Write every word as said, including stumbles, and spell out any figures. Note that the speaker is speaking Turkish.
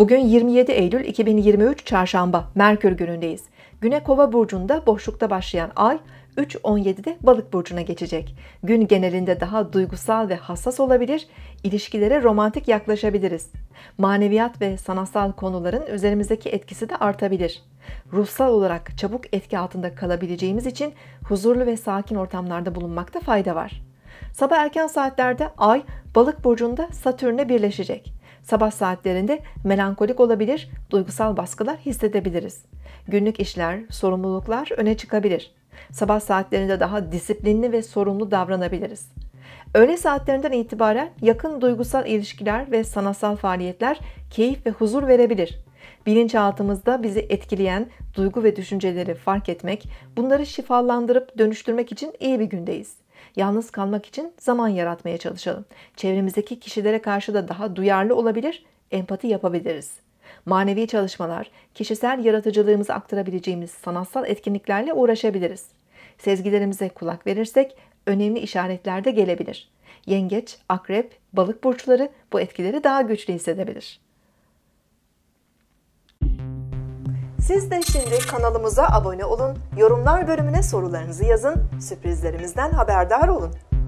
Bugün yirmi yedi Eylül iki bin yirmi üç Çarşamba, Merkür günündeyiz. Güne Kova burcunda boşlukta başlayan ay üç on yedide Balık burcuna geçecek. Gün genelinde daha duygusal ve hassas olabilir, ilişkilere romantik yaklaşabiliriz. Maneviyat ve sanatsal konuların üzerimizdeki etkisi de artabilir. Ruhsal olarak çabuk etki altında kalabileceğimiz için huzurlu ve sakin ortamlarda bulunmakta fayda var. Sabah erken saatlerde ay Balık burcunda Satürn'le birleşecek. Sabah saatlerinde melankolik olabilir, duygusal baskılar hissedebiliriz. Günlük işler, sorumluluklar öne çıkabilir. Sabah saatlerinde daha disiplinli ve sorumlu davranabiliriz. Öğle saatlerinden itibaren yakın duygusal ilişkiler ve sanatsal faaliyetler keyif ve huzur verebilir. Bilinçaltımızda bizi etkileyen duygu ve düşünceleri fark etmek, bunları şifalandırıp dönüştürmek için iyi bir gündeyiz. Yalnız kalmak için zaman yaratmaya çalışalım. Çevremizdeki kişilere karşı da daha duyarlı olabilir, empati yapabiliriz. Manevi çalışmalar, kişisel yaratıcılığımızı aktarabileceğimiz sanatsal etkinliklerle uğraşabiliriz. Sezgilerimize kulak verirsek önemli işaretler de gelebilir. Yengeç, Akrep, Balık burçları bu etkileri daha güçlü hissedebilir. Siz de şimdi kanalımıza abone olun, yorumlar bölümüne sorularınızı yazın, sürprizlerimizden haberdar olun.